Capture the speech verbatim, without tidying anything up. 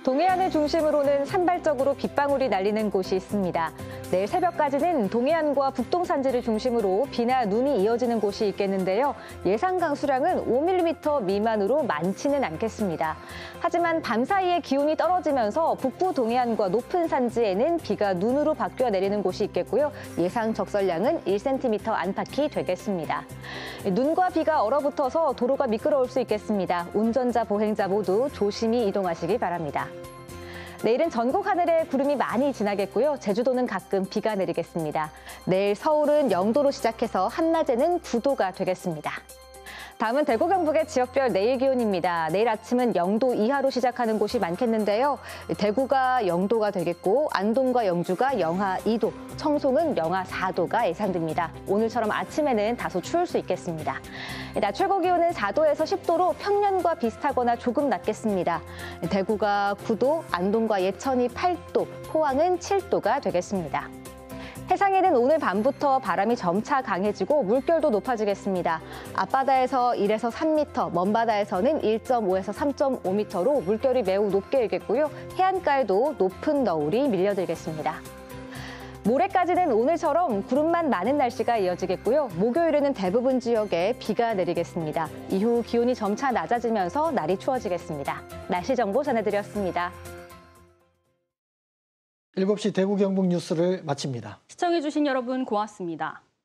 동해안을 중심으로는 산발적으로 빗방울이 날리는 곳이 있습니다. 내일 새벽까지는 동해안과 북동 산지를 중심으로 비나 눈이 이어지는 곳이 있겠는데요. 예상 강수량은 오 밀리미터 미만으로 많지는 않겠습니다. 하지만 밤사이에 기온이 떨어지면서 북부 동해안과 높은 산지에는 비가 눈으로 바뀌어 내리는 곳이 있겠고요. 예상 적설량은 일 센티미터 안팎이 되겠습니다. 눈과 비가 얼어붙어서 도로가 미끄러울 수 있겠습니다. 운전자, 보행자 모두 조심히 이동하시기 바랍니다. 내일은 전국 하늘에 구름이 많이 지나겠고요. 제주도는 가끔 비가 내리겠습니다. 내일 서울은 영 도로 시작해서 한낮에는 구 도가 되겠습니다. 다음은 대구 경북의 지역별 내일 기온입니다. 내일 아침은 영 도 이하로 시작하는 곳이 많겠는데요. 대구가 영 도가 되겠고 안동과 영주가 영하 이 도, 청송은 영하 사 도가 예상됩니다. 오늘처럼 아침에는 다소 추울 수 있겠습니다. 낮 최고 기온은 사 도에서 십 도로 평년과 비슷하거나 조금 낮겠습니다. 대구가 구 도, 안동과 예천이 팔 도, 포항은 칠 도가 되겠습니다. 해상에는 오늘 밤부터 바람이 점차 강해지고 물결도 높아지겠습니다. 앞바다에서 일에서 삼 미터, 먼바다에서는 일 점 오에서 삼 점 오 미터로 물결이 매우 높게 일겠고요. 해안가에도 높은 너울이 밀려들겠습니다. 모레까지는 오늘처럼 구름만 많은 날씨가 이어지겠고요. 목요일에는 대부분 지역에 비가 내리겠습니다. 이후 기온이 점차 낮아지면서 날이 추워지겠습니다. 날씨 정보 전해드렸습니다. 일곱 시 대구 경북 뉴스를 마칩니다. 시청해주신 여러분 고맙습니다.